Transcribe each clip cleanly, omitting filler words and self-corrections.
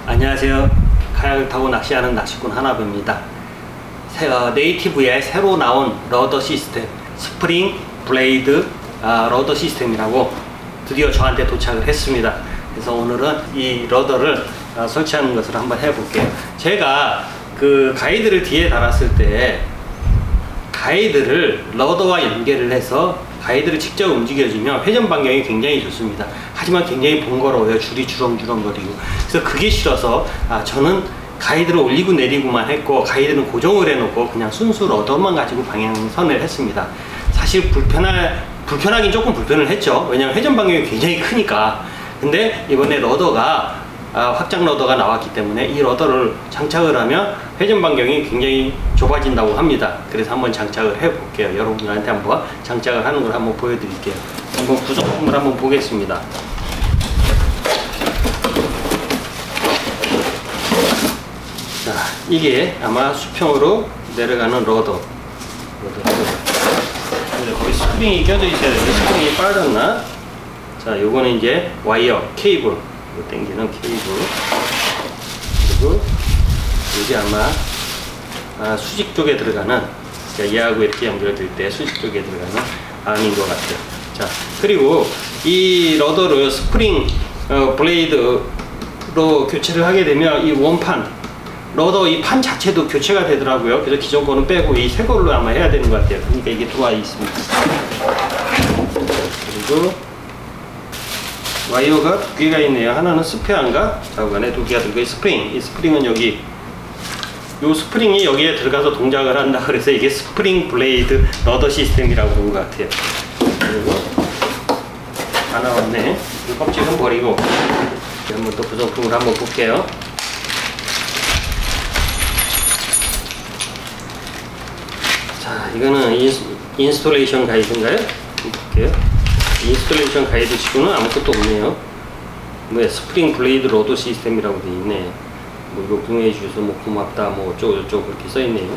안녕하세요. 카약을 타고 낚시하는 낚시꾼 하나부입니다. 네이티브에 새로 나온 러더 시스템, 스프링 블레이드 러더 시스템이라고 드디어 저한테 도착을 했습니다. 그래서 오늘은 이 러더를 설치하는 것을 한번 해볼게요. 제가 그 가이드를 뒤에 달았을 때 가이드를 러더와 연결을 해서 가이드를 직접 움직여주면 회전 반경이 굉장히 좋습니다. 하지만 굉장히 번거로워요. 줄이 주렁주렁거리고. 그래서 그게 싫어서 저는 가이드를 올리고 내리고만 했고, 가이드는 고정을 해놓고 그냥 순수 러더만 가지고 방향선을 했습니다. 사실 불편하긴 조금 불편을 했죠. 왜냐면 회전 반경이 굉장히 크니까. 근데 이번에 러더가 확장 러더가 나왔기 때문에 이 러더를 장착을 하면 회전 반경이 굉장히 좁아진다고 합니다. 그래서 한번 장착을 해 볼게요. 여러분들한테 한번 장착을 하는 걸 한번 보여드릴게요. 한번 구성품을 한번 보겠습니다. 자, 이게 아마 수평으로 내려가는 러더. 거기 스프링이 껴져 있어야 되는데 스프링이 빠졌나? 자, 요거는 이제 와이어, 케이블. 당기는 케이블. 그리고 이게 아마 수직 쪽에 들어가는, 얘하고 이렇게 연결될 때 수직 쪽에 들어가는 암인 것 같아요. 자, 그리고 이 러더를 스프링 블레이드로 교체를 하게 되면 이 원판 러더 이 판 자체도 교체가 되더라고요. 그래서 기존 거는 빼고 이 새 걸로 아마 해야 되는 것 같아요. 그러니까 이게 들어와 있습니다. 그리고 와이어가 두 개가 있네요. 하나는 스페어인가? 좌우간에 두 개가 들고, 스프링. 이 스프링은 여기, 요 스프링이 여기에 들어가서 동작을 한다. 그래서 이게 스프링 블레이드 러더 시스템이라고 그런 것 같아요. 그리고 다 나왔네. 이 껍질은 버리고 한번 또 구성품을 한번 볼게요. 자, 이거는 인스톨레이션 가이드인가요? 볼게요. 인스톨레이션 가이드 치고는 아무것도 없네요. 뭐 스프링 블레이드 러더 시스템이라고 되어 있네. 뭐 이거 구매해 주셔서 뭐 고맙다 뭐 어쩌고 저쩌고 그렇게 써 있네요.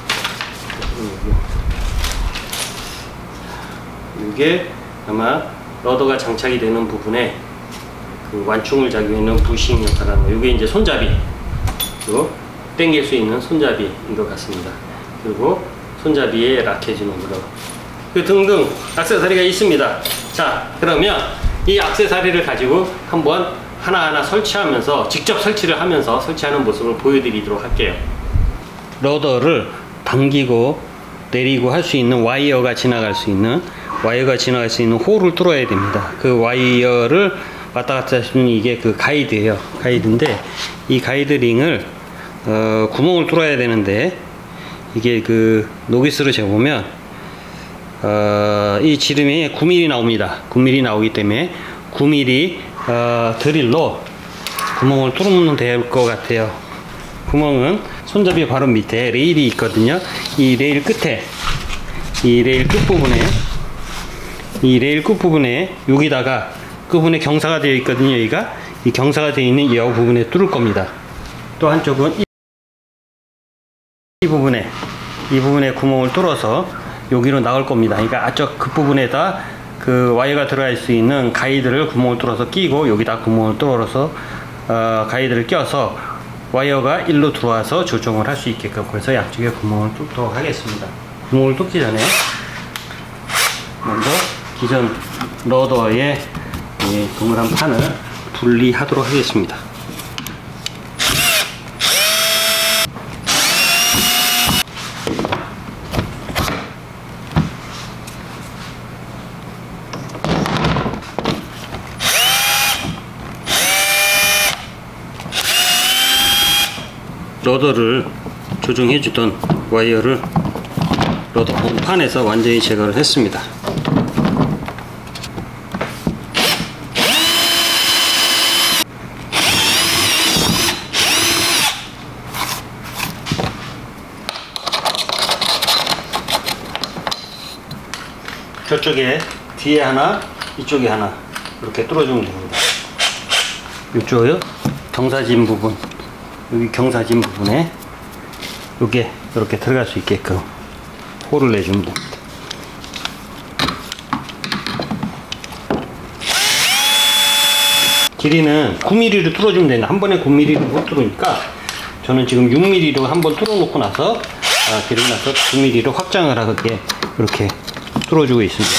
이게 아마 러더가 장착이 되는 부분에 그 완충을 작용하는 부싱 역할을 하는 거. 이게 이제 손잡이, 또 당길 수 있는 손잡이인 것 같습니다. 그리고 손잡이에 락해주는 거로 그 등등 액세서리가 있습니다. 자, 그러면 이 액세서리를 가지고 한번 하나하나 설치하면서, 직접 설치를 하면서 설치하는 모습을 보여드리도록 할게요. 러더를 당기고 내리고 할 수 있는 와이어가 지나갈 수 있는 홀을 뚫어야 됩니다. 그 와이어를 왔다 갔다 하시는 이게 그 가이드예요. 가이드인데 이 가이드링을 구멍을 뚫어야 되는데, 이게 그 노기스를 재보면 이 지름이 9mm 나옵니다. 9mm 나오기 때문에 9mm 드릴로 구멍을 뚫으면 될 것 같아요. 구멍은 손잡이 바로 밑에 레일이 있거든요. 이 레일 끝에, 이 레일 끝부분에 여기다가 끝부분에 경사가 되어 있거든요. 여기가 이 경사가 되어 있는 이 부분에 뚫을 겁니다. 또 한쪽은 이 부분에 구멍을 뚫어서 여기로 나올 겁니다. 그러니까 앞쪽 그 부분에다 그 와이어가 들어갈 수 있는 가이드를 구멍을 뚫어서 끼고, 여기다 구멍을 뚫어서 가이드를 껴서 와이어가 일로 들어와서 조정을 할 수 있게끔, 그래서 양쪽에 구멍을 뚫도록 하겠습니다. 구멍을 뚫기 전에 먼저 기존 러더의 동그란 판을 분리하도록 하겠습니다. 러더를 조정해주던 와이어를 러더 판에서 완전히 제거를 했습니다. 저쪽에 뒤에 하나, 이쪽에 하나 이렇게 뚫어주면 됩니다. 이쪽요 경사진 부분, 여기 경사진 부분에 요게 이렇게 들어갈 수 있게끔 홀을 내주면 됩니다. 길이는 9mm로 뚫어주면 되는데 한 번에 9mm로 못 뚫으니까 저는 지금 6mm로 한번 뚫어놓고 나서 그리고 나서 9mm로 확장을 하게 이렇게 뚫어주고 있습니다.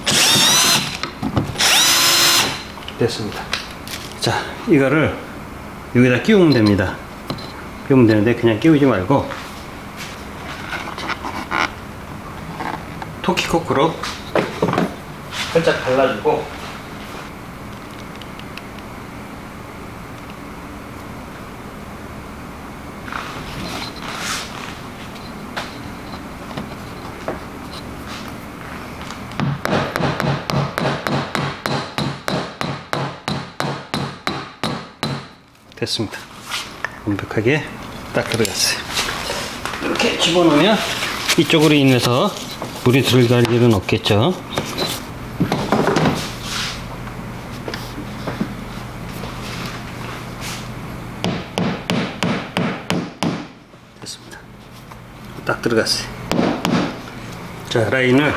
됐습니다. 자, 이거를 여기다 끼우면 됩니다. 끼우면 되는데 그냥 끼우지 말고 토끼코크로 살짝 발라주고 됐습니다. 완벽하게 딱 들어갔어요. 이렇게 집어넣으면 이쪽으로 인해서 물이 들어갈 일은 없겠죠. 됐습니다. 딱 들어갔어요. 자, 라인을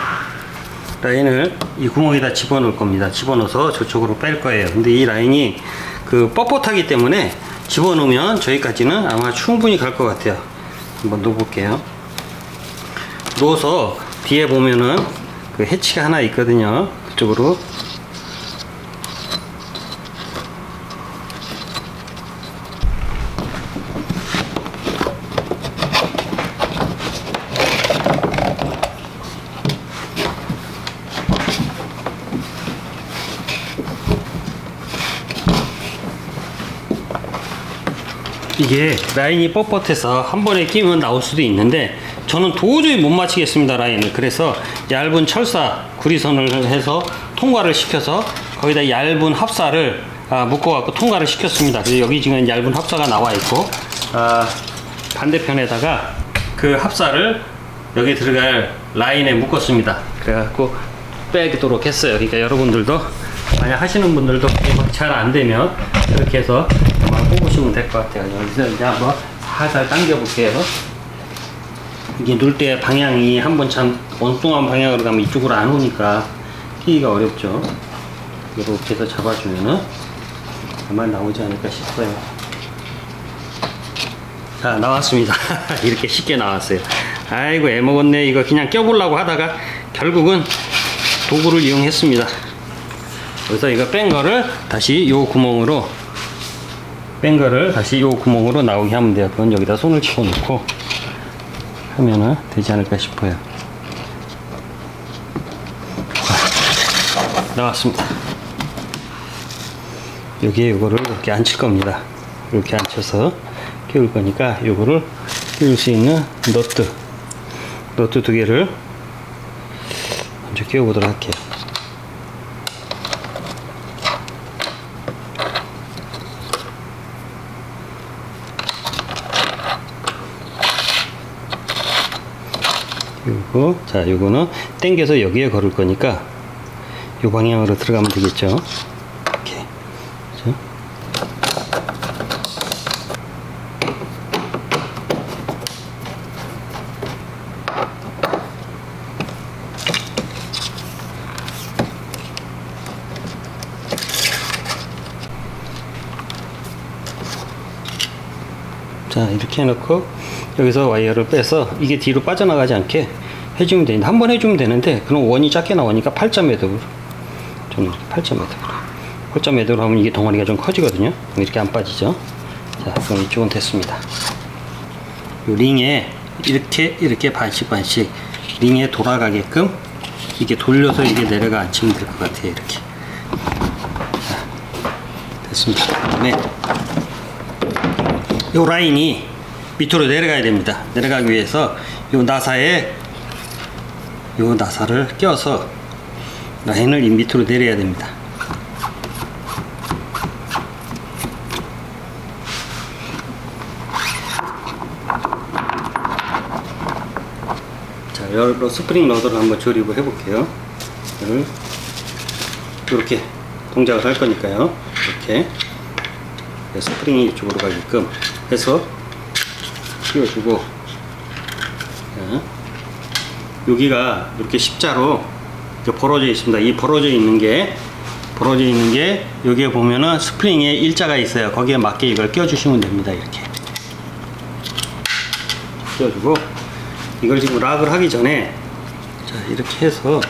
이 구멍에다 집어넣을 겁니다. 집어넣어서 저쪽으로 뺄 거예요. 근데 이 라인이 뻣뻣하기 때문에 집어넣으면 저기까지는 아마 충분히 갈 것 같아요. 한번 넣어볼게요. 넣어서 뒤에 보면은 해치가 하나 있거든요. 그쪽으로 이게 라인이 뻣뻣해서 한 번에 끼면 나올 수도 있는데 저는 도저히 못 맞추겠습니다, 라인을. 그래서 얇은 철사 구리선을 해서 통과를 시켜서 거기다 얇은 합사를 묶어 갖고 통과를 시켰습니다. 그래서 여기 지금 얇은 합사가 나와 있고 반대편에다가 그 합사를 여기 들어갈 라인에 묶었습니다. 그래 갖고 빼도록 했어요. 그러니까 여러분들도 만약 하시는 분들도 잘 안 되면 이렇게 해서 뽑으시면 될 것 같아요. 여기서 이제 한번 살살 당겨 볼게요. 이게 눌 때 방향이 한번 참 엉뚱한 방향으로 가면 이쪽으로 안 오니까 끼기가 어렵죠. 이렇게 해서 잡아주면은 아마 나오지 않을까 싶어요. 자, 나왔습니다. 이렇게 쉽게 나왔어요. 아이고, 애먹었네. 이거 그냥 껴보려고 하다가 결국은 도구를 이용했습니다. 그래서 이거 뺀 거를 다시 요 구멍으로 나오게 하면 돼요. 그건 여기다 손을 집어넣고 하면은 되지 않을까 싶어요. 나왔습니다. 여기에 요거를 이렇게 앉힐 겁니다. 이렇게 앉혀서 끼울 거니까 요거를 끼울 수 있는 너트 두 개를 먼저 끼워 보도록 할게요. 자, 요거는 당겨서 여기에 걸을 거니까 요 방향으로 들어가면 되겠죠. 이렇게. 그렇죠? 자, 이렇게 해놓고 여기서 와이어를 빼서 이게 뒤로 빠져나가지 않게 해주면 되는데, 한 번 해주면 되는데 그럼 원이 작게 나오니까 8.매듭으로, 저는 8.매듭으로 하면 이게 덩어리가 좀 커지거든요. 이렇게 안 빠지죠. 자, 그럼 이쪽은 됐습니다. 요 링에 이렇게 반씩 링에 돌아가게끔 이게 돌려서 이게 내려가 앉히면 될 것 같아요. 이렇게. 자, 됐습니다. 그다음에 요 라인이 밑으로 내려가야 됩니다. 내려가기 위해서 요 나사를 껴서 라인을 이 밑으로 내려야 됩니다. 자, 여러 스프링 러더를 한번 조립을 해 볼게요. 이렇게 동작을 할 거니까요. 이렇게 스프링이 이쪽으로 가게끔 해서 끼워주고, 자, 여기가 이렇게 십자로 이렇게 벌어져 있습니다. 이 벌어져 있는 게 벌어져 있는 게 여기에 보면은 스프링에 일자가 있어요. 거기에 맞게 이걸 껴주시면 됩니다. 이렇게 껴주고, 이걸 지금 락을 하기 전에 자 이렇게 해서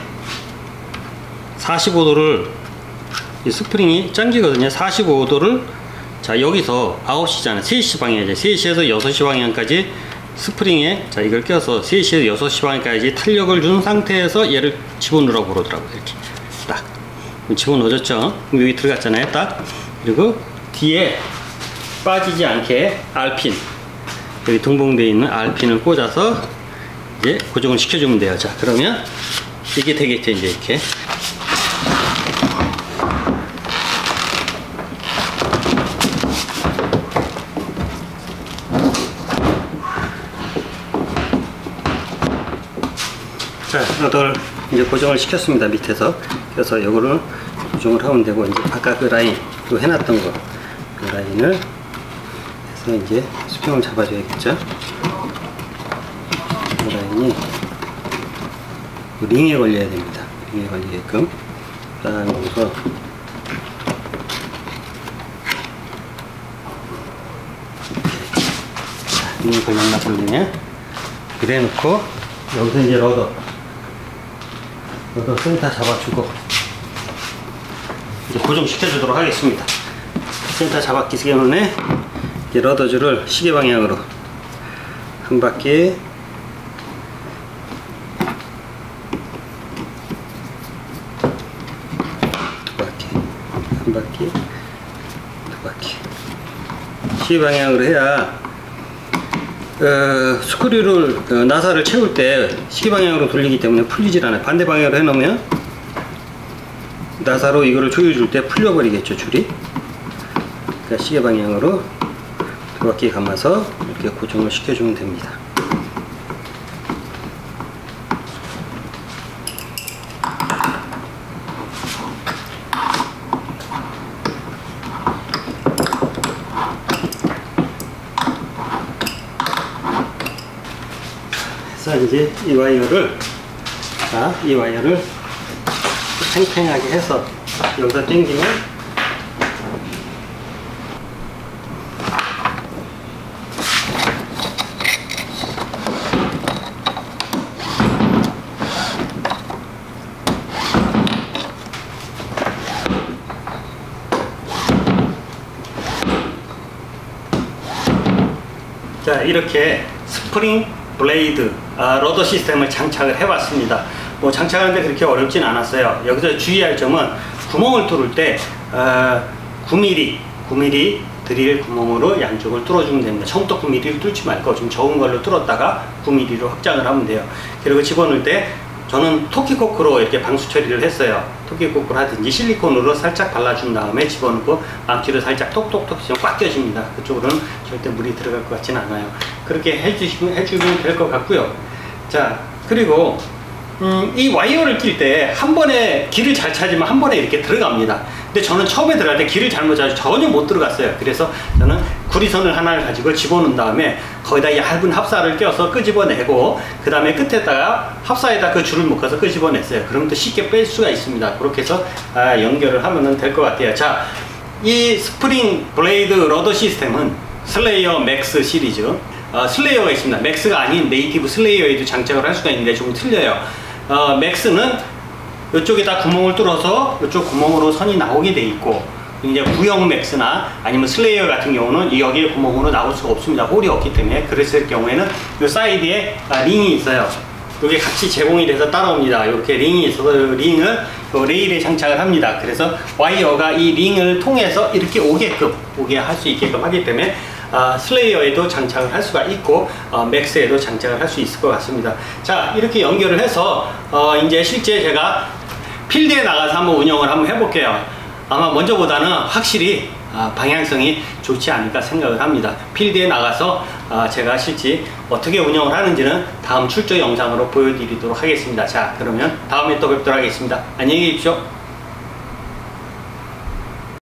45도를, 이 스프링이 당기거든요. 45도를 자 여기서 9시잖아요. 3시 방향이죠. 3시에서 6시 방향까지 스프링에 자 이걸 껴서 3시에서 6시 방향까지 탄력을 준 상태에서 얘를 집어넣으라고 그러더라고요. 이렇게 딱 집어넣어줬죠. 그럼 여기 들어갔잖아요. 딱. 그리고 뒤에 빠지지 않게 R핀, 여기 동봉되어 있는 R핀을 꽂아서 이제 고정을 시켜주면 돼요. 자 그러면 이게 되겠죠. 이제 이렇게. 자, 너들 이제 고정을 시켰습니다. 밑에서. 그래서 이거를 고정을 하면 되고, 이제 아까 그 라인, 또 해놨던 거, 그 라인을 해서 이제 수평을 잡아줘야겠죠. 그 라인이 링에 걸려야 됩니다. 링에 걸리게끔. 딱 넣어서 링에 걸렸나 걸리네. 그래 놓고 여기서 이제 러더 센터 잡아주고 이제 고정시켜 주도록 하겠습니다. 센터 잡았기 때문에 이제 러더줄을 시계 방향으로 한 바퀴, 두 바퀴, 한 바퀴, 두 바퀴 시계 방향으로 해야 스크류를 나사를 채울 때 시계 방향으로 돌리기 때문에 풀리질 않아요. 반대 방향으로 해놓으면 나사로 이거를 조여줄 때 풀려버리겠죠, 줄이. 그러니까 시계 방향으로 두 바퀴 감아서 이렇게 고정을 시켜주면 됩니다. 자, 이제 이 와이어를, 자, 이 와이어를 팽팽하게 해서 여기서 당기면 자, 이렇게 스프링 블레이드 러더 시스템을 장착을 해봤습니다. 뭐 장착하는데 그렇게 어렵진 않았어요. 여기서 주의할 점은 구멍을 뚫을 때 9mm 드릴 구멍으로 양쪽을 뚫어주면 됩니다. 처음부터 9mm를 뚫지 말고 좀 적은 걸로 뚫었다가 9mm로 확장을 하면 돼요. 그리고 집어넣을 때 저는 토끼코크로 이렇게 방수 처리를 했어요. 토끼코크를 하든지 실리콘으로 살짝 발라준 다음에 집어넣고 망치로 살짝 톡톡톡 꽉 껴줍니다. 그쪽으로는 절대 물이 들어갈 것 같지는 않아요. 그렇게 해주면 될 것 같고요. 자, 그리고 이 와이어를 낄 때 한 번에 길을 잘 찾으면 한 번에 이렇게 들어갑니다. 근데 저는 처음에 들어갈 때 길을 잘못 찾아서 전혀 못 들어갔어요. 그래서 저는 구리선을 하나를 가지고 집어넣은 다음에 거기다 얇은 합사를 껴서 끄집어내고 그 다음에 끝에다가 합사에다 그 줄을 묶어서 끄집어냈어요. 그럼 또 쉽게 뺄 수가 있습니다. 그렇게 해서 연결을 하면 될 것 같아요. 자, 이 스프링 블레이드 러더 시스템은 슬레이어 맥스 시리즈 슬레이어가 있습니다. 맥스가 아닌 네이티브 슬레이어에도 장착을 할 수가 있는데 좀 틀려요. 맥스는 이쪽에다 구멍을 뚫어서 이쪽 구멍으로 선이 나오게 돼 있고, 이제 구형 맥스나 아니면 슬레이어 같은 경우는 여기에 구멍으로 나올 수가 없습니다. 홀이 없기 때문에. 그랬을 경우에는 이 사이드에 링이 있어요. 이게 같이 제공이 돼서 따라옵니다. 이렇게 링이 있어서 링을 레일에 장착을 합니다. 그래서 와이어가 이 링을 통해서 이렇게 오게 할 수 있게끔 하기 때문에 슬레이어에도 장착을 할 수가 있고 맥스에도 장착을 할 수 있을 것 같습니다. 자, 이렇게 연결을 해서 이제 실제 제가 필드에 나가서 한번 운영을 한번 해볼게요. 아마 먼저보다는 확실히 방향성이 좋지 않을까 생각을 합니다. 필드에 나가서 제가 실제 어떻게 운영을 하는지는 다음 출조 영상으로 보여드리도록 하겠습니다. 자, 그러면 다음에 또 뵙도록 하겠습니다. 안녕히 계십시오.